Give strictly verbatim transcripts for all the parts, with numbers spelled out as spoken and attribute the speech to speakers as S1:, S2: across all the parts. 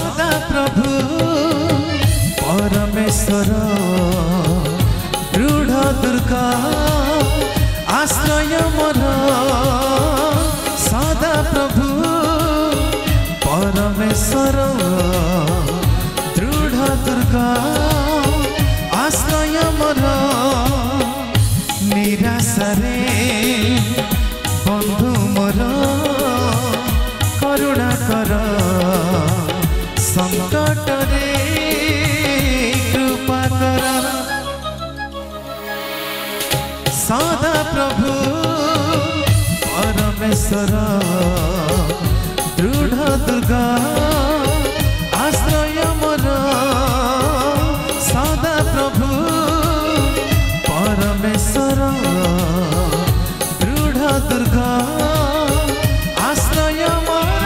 S1: सदा प्रभु परमेश्वर दृढ़ दुर्गा आश्रय मोर सदा प्रभु परमेश्वर दृढ़ दुर्गा आश्रय मोर निराशरे बंधु मोर करुणा कर संकट रे कृपा कर सदा प्रभु परमेश्वर दृढ़ दुर्गा आश्रय मोर सदा प्रभु परमेश्वर दृढ़ दुर्गा आश्रय मोर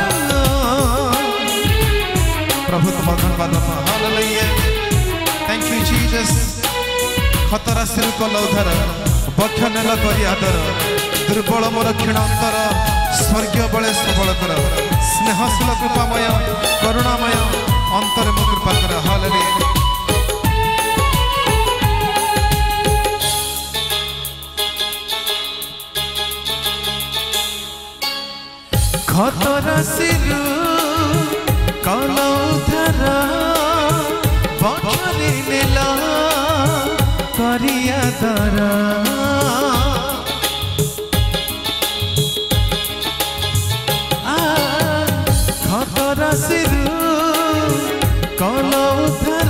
S1: प्रभु तुम धन्यवाद हालेलुया थैंक यू जीसस खतरा सिल्क लौधर बक्ष नेल करी आदर दुर्बल मोर क्षीण अंतर स्वर्गीय बले सबल कर स्नेहशील कृपामय करुणामय अंतर मो कृपा कर हालेलुया खतरा सिरु कलौधर बखरी नेला करिया दरा खतरा सिरु कलौधर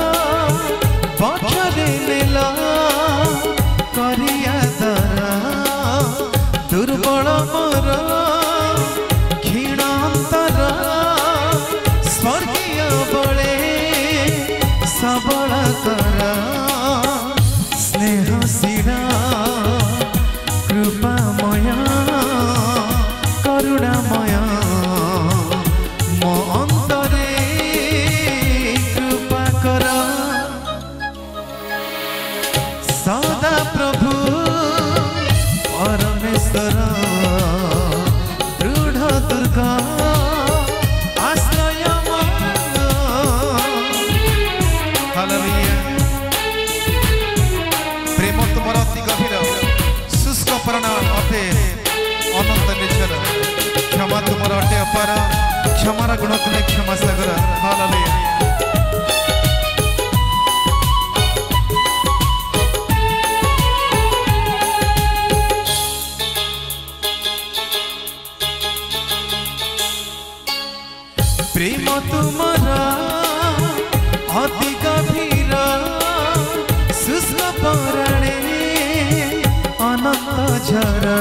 S1: बखरी नेला करिया दरा दुर्बल मोर स्वर्गीय बले सबल कर स्नेहशील कृपामय करुणामय मो अंतरे कृपा कर सदा प्रभु परमेश्वर दृढ़ दुर्गा प्रेम तुम अति गभीर शुष्क प्रणाम अटे अनंत निचर क्षमा तुम अटे अपार क्षमार गुण तुम क्षमा सागर हालेलुया प्रेम तुमरा अति गभीर शुष्क पराणे अनंत झरा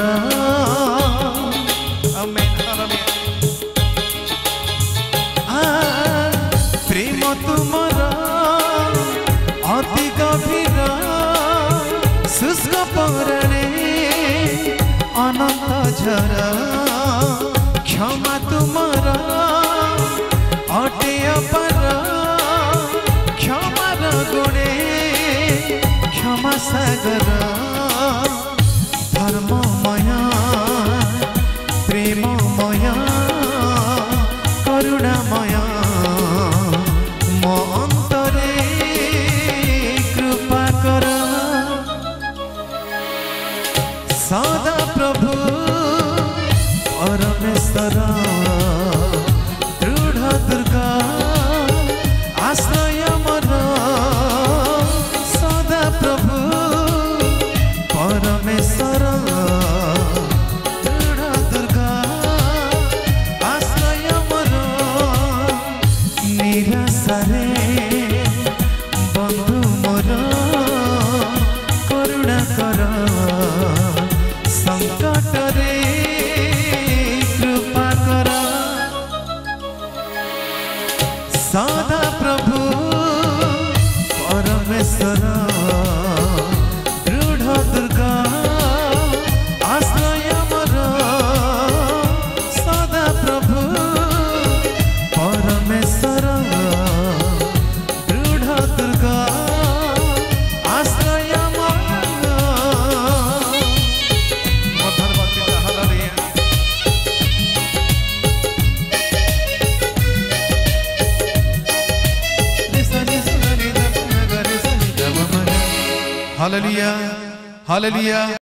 S1: प्रेम तुमरा अति गभीर शुष्क पराणे अनंत झरा क्षमा तुमरा अटे अपार क्षमार गुणे क्षमा सागर धर्ममय प्रेममय करुणामय मो अंतरे कृपा कर सदा प्रभु परमेश्वर दृढ़ दुर्गा आश्रय मोर सदा प्रभु परमेश्वर दृढ़ दुर्गा आश्रय मोर निराशरे बंधु मोर करुणा कर संकट रे कृपा कर सदा प्रभु परमेश्वर दृढ़ दुर्गा आश्रय मोर सदा प्रभु परमेश्वर दृढ़ दुर्गा आश्रय मोर हालेलुया हालेलुया।